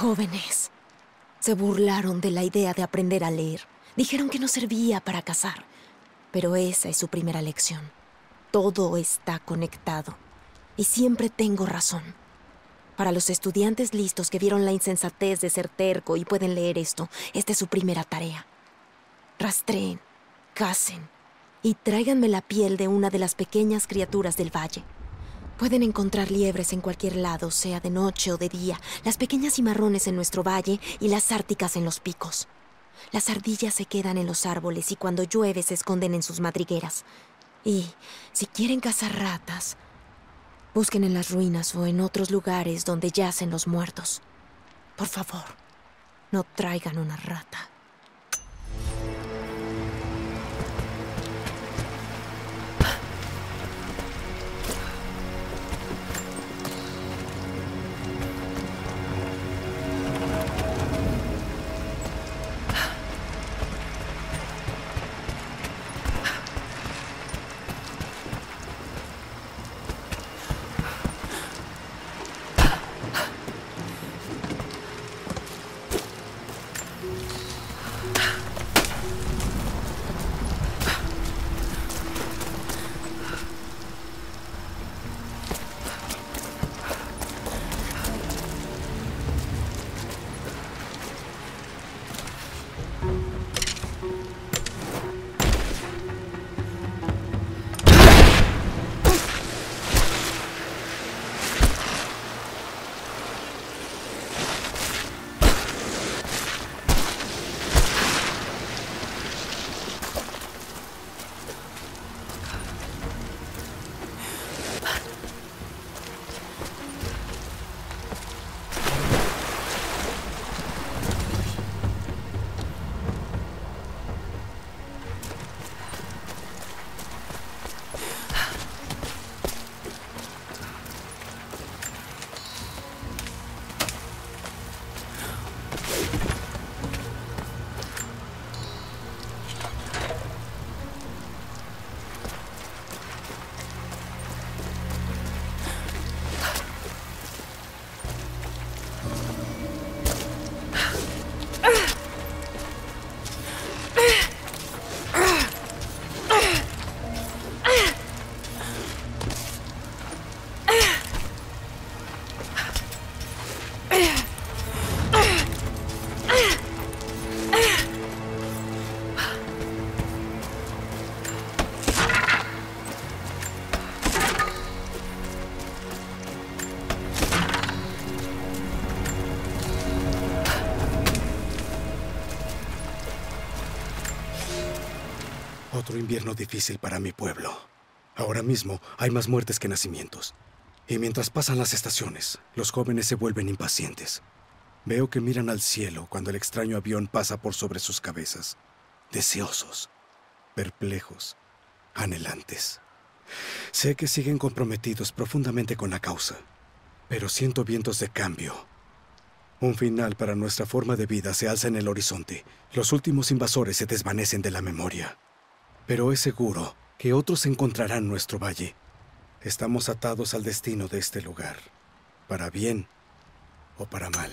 Jóvenes, se burlaron de la idea de aprender a leer. Dijeron que no servía para cazar. Pero esa es su primera lección. Todo está conectado. Y siempre tengo razón. Para los estudiantes listos que vieron la insensatez de ser terco y pueden leer esto, esta es su primera tarea. Rastreen, cacen y tráiganme la piel de una de las pequeñas criaturas del valle. Pueden encontrar liebres en cualquier lado, sea de noche o de día, las pequeñas cimarrones en nuestro valle y las árticas en los picos. Las ardillas se quedan en los árboles y cuando llueve se esconden en sus madrigueras. Y si quieren cazar ratas, busquen en las ruinas o en otros lugares donde yacen los muertos. Por favor, no traigan una rata. Otro invierno difícil para mi pueblo. Ahora mismo hay más muertes que nacimientos. Y mientras pasan las estaciones, los jóvenes se vuelven impacientes. Veo que miran al cielo cuando el extraño avión pasa por sobre sus cabezas. Deseosos, perplejos, anhelantes. Sé que siguen comprometidos profundamente con la causa, pero siento vientos de cambio. Un final para nuestra forma de vida se alza en el horizonte. Los últimos invasores se desvanecen de la memoria. Pero es seguro que otros encontrarán nuestro valle. Estamos atados al destino de este lugar, para bien o para mal.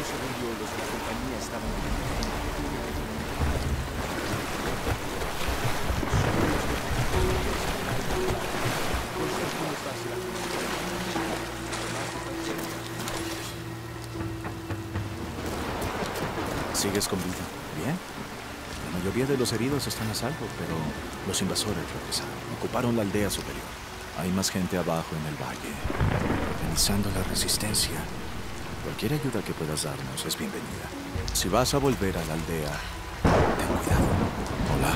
Ninguno se rindió y los de la compañía estaban ¿Sigues con vida? Bien. La mayoría de los heridos están a salvo, pero los invasores regresaron. Ocuparon la aldea superior. Hay más gente abajo en el valle, organizando la resistencia. Cualquier ayuda que puedas darnos es bienvenida. Si vas a volver a la aldea, ten cuidado. Hola.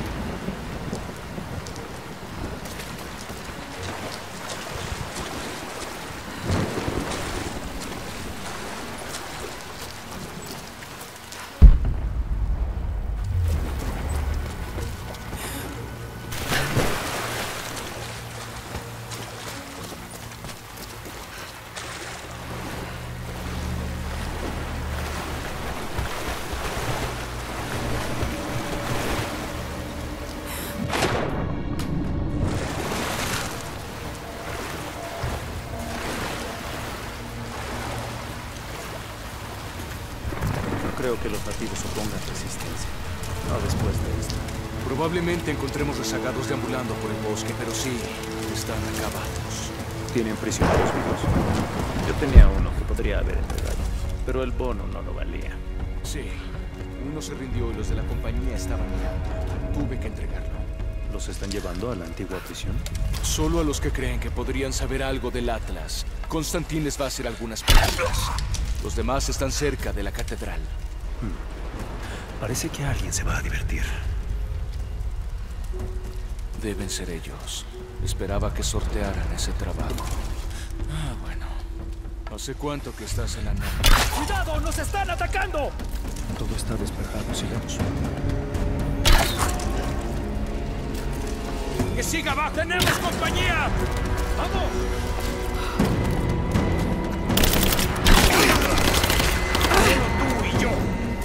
Creo que los nativos opongan resistencia. No después de esto. Probablemente encontremos rezagados deambulando por el bosque, pero sí, están acabados. ¿Tienen prisioneros vivos? Yo tenía uno que podría haber entregado, pero el bono no lo valía. Sí, uno se rindió y los de la compañía estaban mirando. Tuve que entregarlo. ¿Los están llevando a la antigua prisión? Solo a los que creen que podrían saber algo del Atlas. Constantín les va a hacer algunas preguntas. Los demás están cerca de la catedral. Parece que alguien se va a divertir. Deben ser ellos. Esperaba que sortearan ese trabajo. Ah, bueno. ¿Hace cuánto que estás en la nave? ¡Cuidado! ¡Nos están atacando! Todo está despejado, sigamos. ¡Que siga abajo! ¡Tenemos compañía! ¡Vamos! ¡Tú y yo!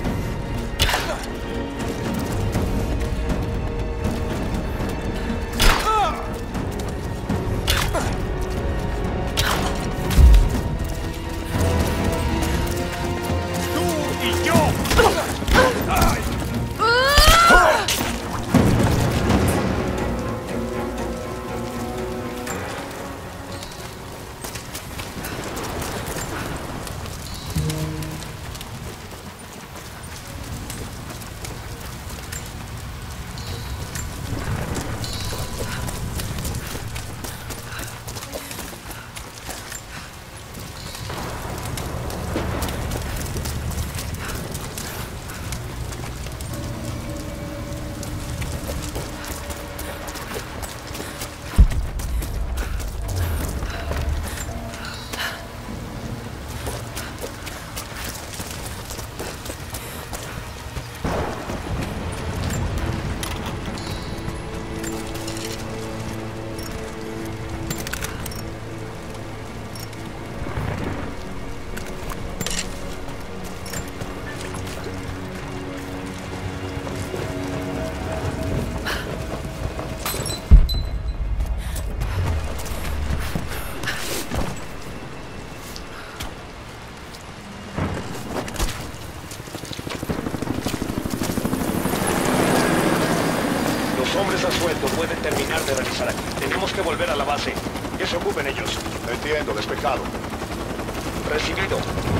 Pueden terminar de revisar aquí. Tenemos que volver a la base. Que se ocupen ellos. Entiendo, despejado. Recibido.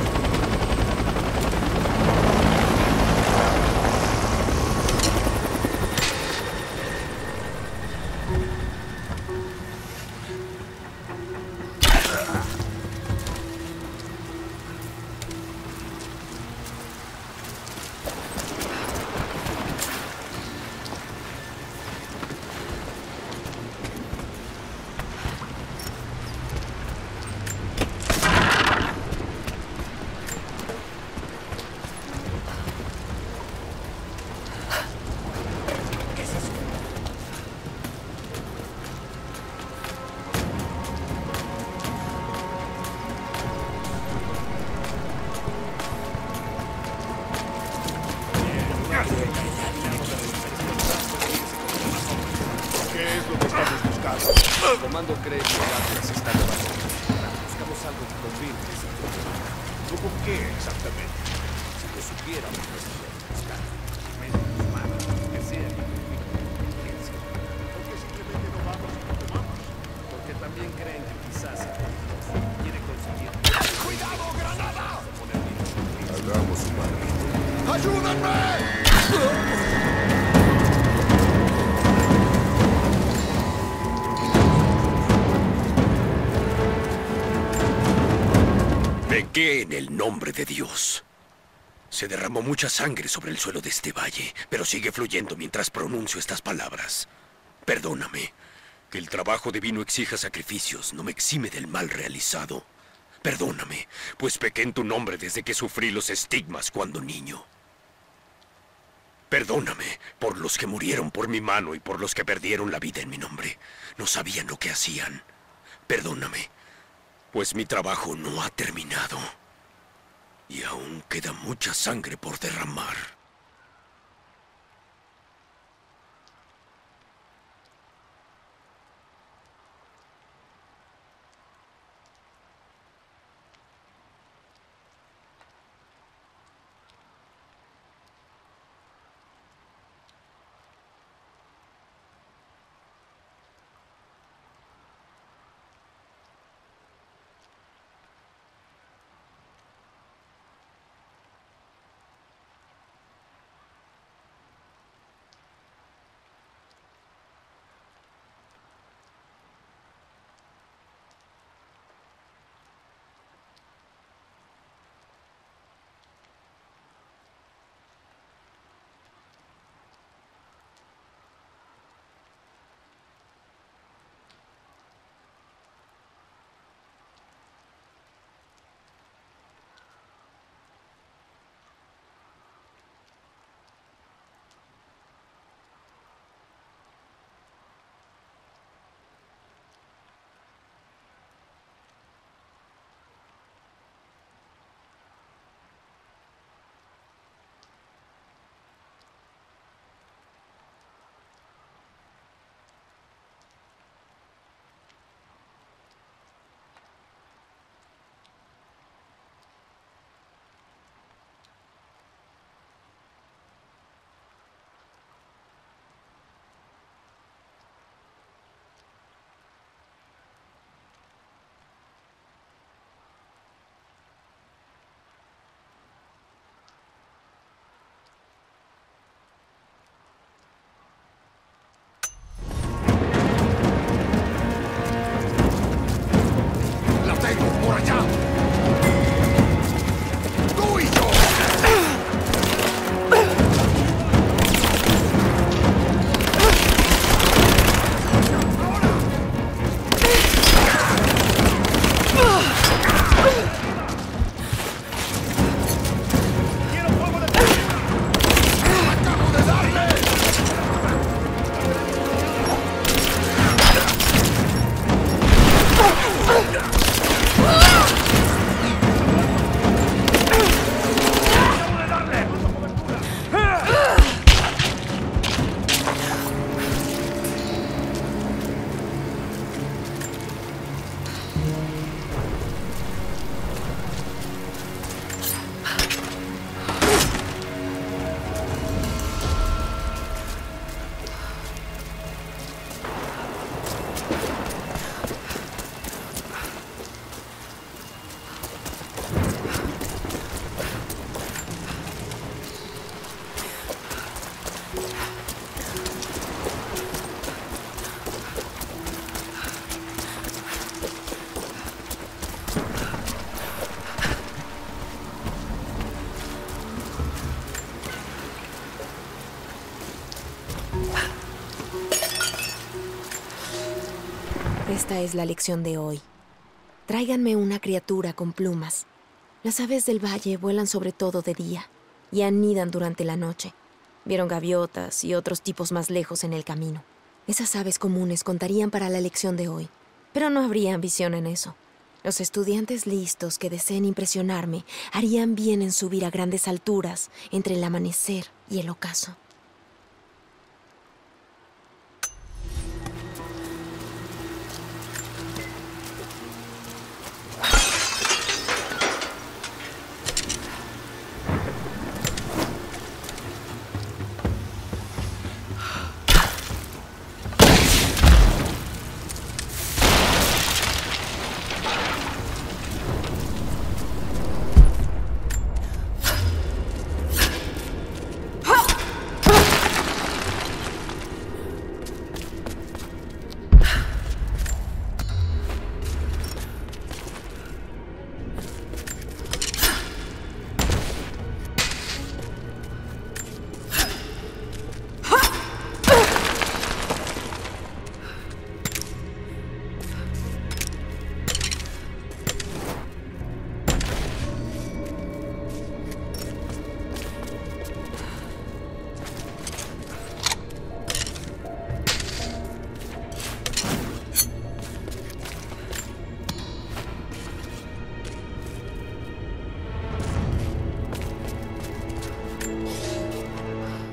El comando cree que el Atlas está debajo. Buscamos algo que confirme esa teoría. qué exactamente? Si lo supiéramos, no estaríamos buscando. Menos humanos, que sea inteligencia. ¿Por qué simplemente no vamos y lo tomamos? Porque también creen que quizás quiere conseguir... ¡Cuidado, granada! Hagamos un barrito. ¡Ayúdenme! ¿De qué en el nombre de Dios? Se derramó mucha sangre sobre el suelo de este valle, pero sigue fluyendo mientras pronuncio estas palabras. Perdóname. Que el trabajo divino exija sacrificios no me exime del mal realizado. Perdóname, pues pequé en tu nombre desde que sufrí los estigmas cuando niño. Perdóname por los que murieron por mi mano y por los que perdieron la vida en mi nombre. No sabían lo que hacían. Perdóname, pues mi trabajo no ha terminado. Y aún queda mucha sangre por derramar. Esta es la lección de hoy. Tráiganme una criatura con plumas. Las aves del valle vuelan sobre todo de día y anidan durante la noche. Vieron gaviotas y otros tipos más lejos en el camino. Esas aves comunes contarían para la lección de hoy, pero no habría ambición en eso. Los estudiantes listos que deseen impresionarme harían bien en subir a grandes alturas entre el amanecer y el ocaso.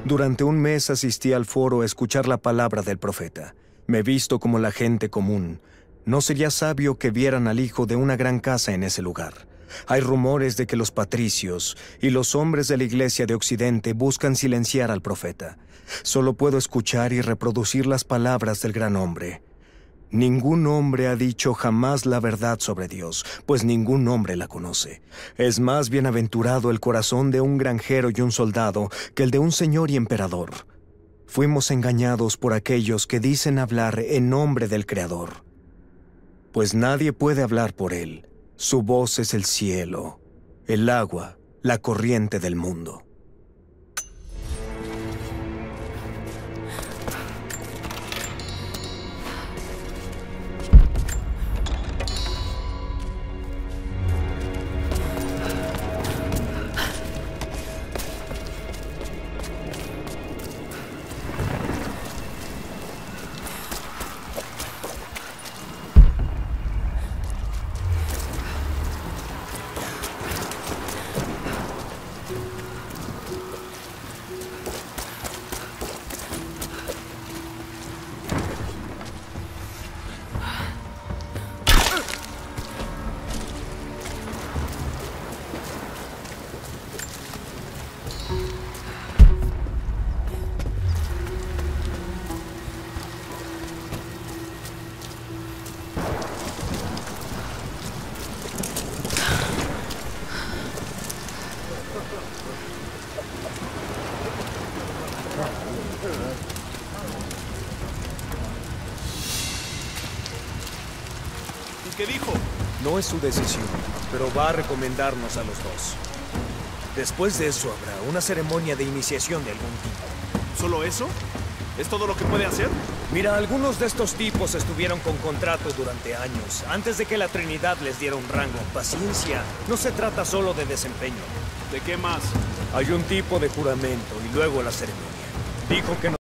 Durante un mes asistí al foro a escuchar la palabra del profeta. Me he visto como la gente común. No sería sabio que vieran al hijo de una gran casa en ese lugar. Hay rumores de que los patricios y los hombres de la iglesia de Occidente buscan silenciar al profeta. Solo puedo escuchar y reproducir las palabras del gran hombre. Ningún hombre ha dicho jamás la verdad sobre Dios, pues ningún hombre la conoce. Es más bienaventurado el corazón de un granjero y un soldado que el de un señor y emperador. Fuimos engañados por aquellos que dicen hablar en nombre del Creador. Pues nadie puede hablar por él. Su voz es el cielo, el agua, la corriente del mundo. ¿Qué dijo? No es su decisión, pero va a recomendarnos a los dos. Después de eso habrá una ceremonia de iniciación de algún tipo. ¿Solo eso? ¿Es todo lo que puede hacer? Mira, algunos de estos tipos estuvieron con contrato durante años, antes de que la Trinidad les diera un rango. Paciencia, no se trata solo de desempeño. ¿De qué más? Hay un tipo de juramento y luego la ceremonia. Dijo que no